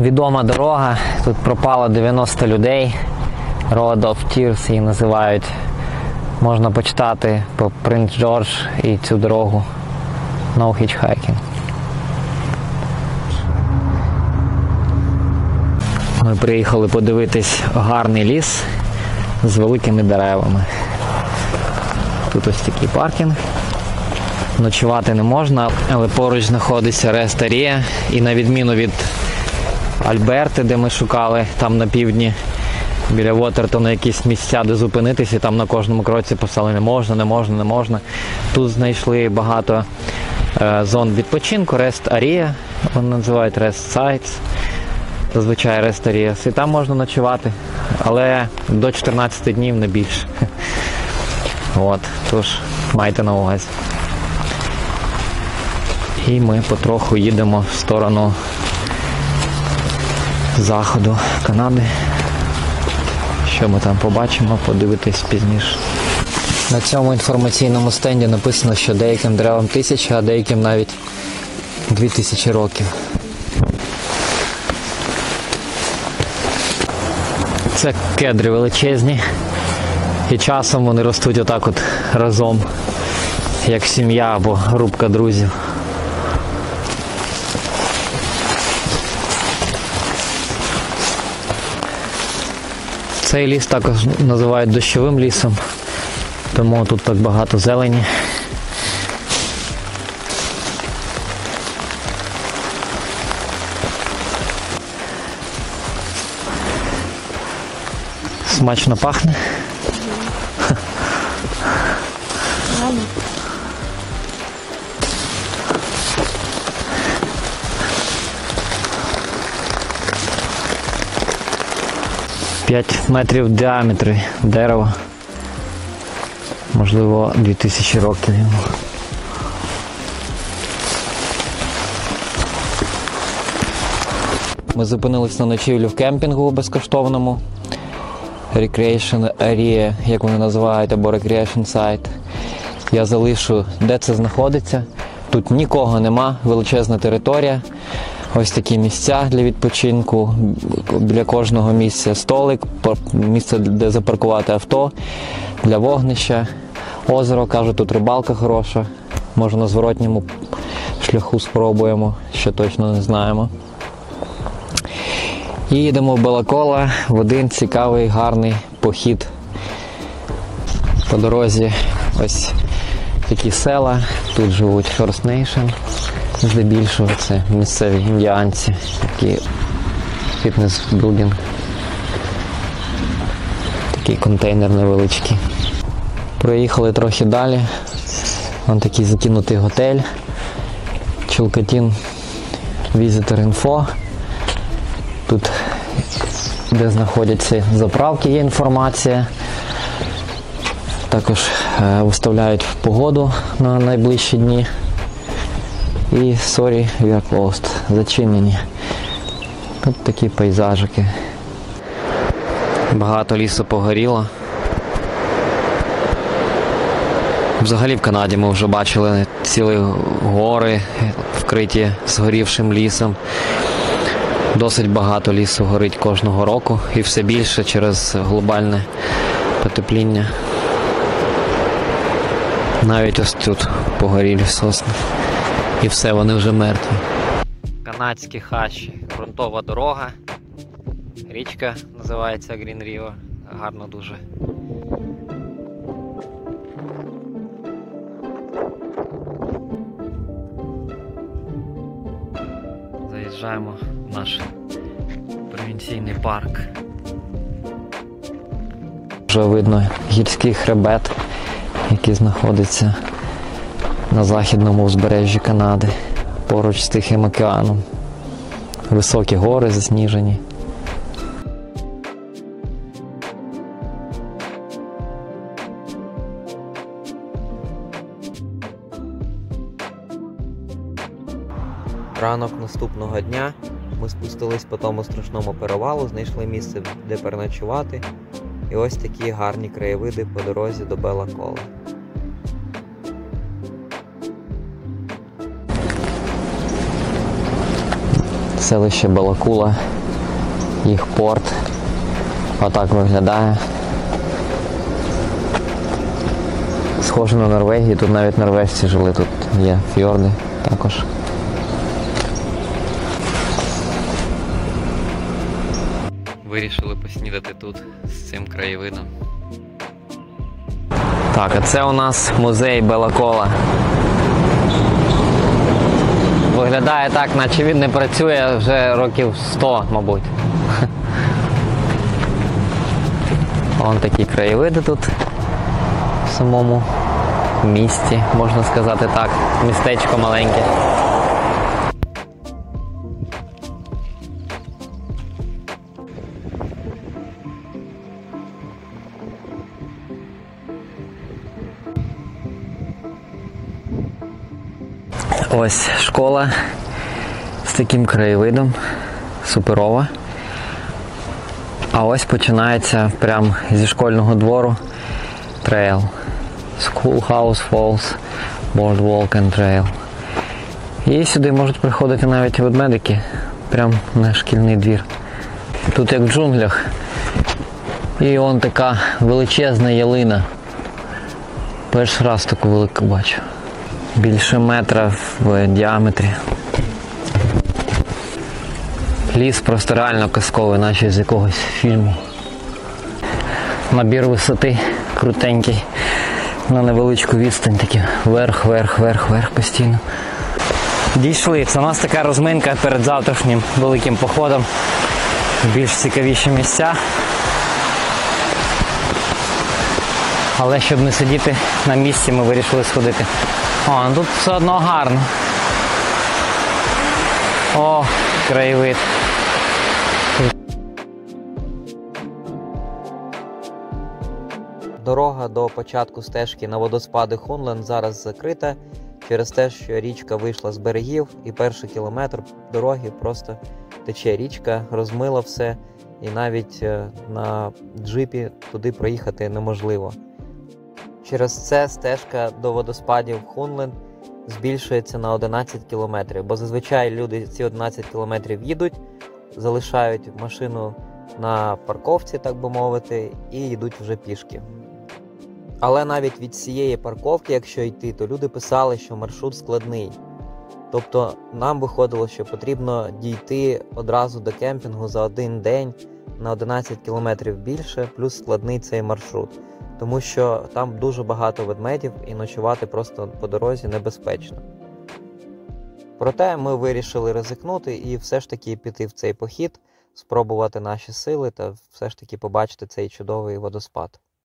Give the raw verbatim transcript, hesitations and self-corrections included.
відома дорога, тут пропало дев'яносто людей, Road of Tears її називають. Можна почитати по Принц Джордж і цю дорогу No Hitchhiking. Ми приїхали подивитись гарний ліс з великими деревами. Тут ось такий паркінг. Ночувати не можна, але поруч знаходиться Рест Арія. І на відміну від Альберти, де ми шукали, там на півдні, біля Вотертона якісь місця, де зупинитися, і там на кожному кроці писали не можна, не можна, не можна. Тут знайшли багато е, зон відпочинку, Рест Арія, вони називають Рест Sites, зазвичай Рест Арія. І там можна ночувати, але до чотирнадцяти днів, не більше. От, тож майте на увазі. І ми потроху їдемо в сторону заходу Канади. Що ми там побачимо, подивитись пізніше. На цьому інформаційному стенді написано, що деяким деревам тисяча, а деяким навіть дві тисячі років. Це кедри величезні. І часом вони ростуть отак от разом, як сім'я або групка друзів. Цей ліс також називають дощовим лісом, тому тут так багато зелені. Смачно пахне. п'ять метрів в діаметрі дерево. Можливо, дві тисячі років йому. Ми зупинились на ночівлю в кемпінгу безкоштовному. Recreation Area, як вони називають, або Recreation Site. Я залишу, де це знаходиться. Тут нікого нема, величезна територія. Ось такі місця для відпочинку, біля кожного місця столик, місце, де запаркувати авто, для вогнища, озеро, кажуть, тут рибалка хороша, може на зворотньому шляху спробуємо, ще точно не знаємо. І їдемо в Белакола в один цікавий, гарний похід. По дорозі ось такі села, тут живуть First Nation. Здебільшого це місцеві індіанці, такі фітнес-білдинг, такий контейнер невеличкий. Проїхали трохи далі, вон такий закинутий готель, Chilcotin Visitor Info. Тут, де знаходяться заправки, є інформація. Також е, виставляють погоду на найближчі дні. І sorry, we are closed. Зачинені. Тут такі пейзажики. Багато лісу погоріло. Взагалі в Канаді ми вже бачили цілі гори, вкриті згорівшим лісом. Досить багато лісу горить кожного року. І все більше через глобальне потепління. Навіть ось тут погорілі сосни. І все, вони вже мертві. Канадські хащі, ґрунтова дорога. Річка називається Green River. Гарно дуже. Заїжджаємо в наш провінційний парк. Вже видно гірський хребет, який знаходиться на західному узбережжі Канади, поруч з Тихим океаном. Високі гори засніжені. Ранок наступного дня ми спустились по тому страшному перевалу, знайшли місце, де переночувати. І ось такі гарні краєвиди по дорозі до Белакола. селище Балакула, їх порт. Отак виглядає. Схоже на Норвегію, тут навіть норвежці жили, тут є фьорди також. Вирішили поснідати тут з цим краєвидом. Так, а це у нас музей Балакола. Виглядає так, наче він не працює вже років сто, мабуть. Вон такі краєвиди тут в самому місті, можна сказати так, містечко маленьке. Ось школа з таким краєвидом, суперова. А ось починається прямо зі школьного двору трейл. Schoolhouse Falls Boardwalk and Trail. І сюди можуть приходити навіть ведмедики, прямо на шкільний двір. Тут як в джунглях. І он така величезна ялина. Перший раз таку велику бачу. Більше метра в діаметрі. Ліс просто реально казковий, наче з якогось фільму. Набір висоти крутенький. На невеличку відстань, такі вверх, вверх, вверх, вверх постійно. Дійшли. Це у нас така розминка перед завтрашнім великим походом в більш цікавіші місця. Але щоб не сидіти на місці, ми вирішили сходити. О, ну тут все одно гарно. О, краєвид. Дорога до початку стежки на водоспади Хунлен зараз закрита через те, що річка вийшла з берегів і перший кілометр дороги просто тече річка, розмила все і навіть на джипі туди проїхати неможливо. Через це стежка до водоспадів Хунлен збільшується на одинадцять кілометрів, бо зазвичай люди ці одинадцять кілометрів їдуть, залишають машину на парковці, так би мовити, і йдуть вже пішки. Але навіть від цієї парковки, якщо йти, то люди писали, що маршрут складний. Тобто нам виходило, що потрібно дійти одразу до кемпінгу за один день на одинадцять кілометрів більше, плюс складний цей маршрут. Тому що там дуже багато ведмедів і ночувати просто по дорозі небезпечно. Проте ми вирішили ризикнути і все ж таки піти в цей похід, спробувати наші сили та все ж таки побачити цей чудовий водоспад.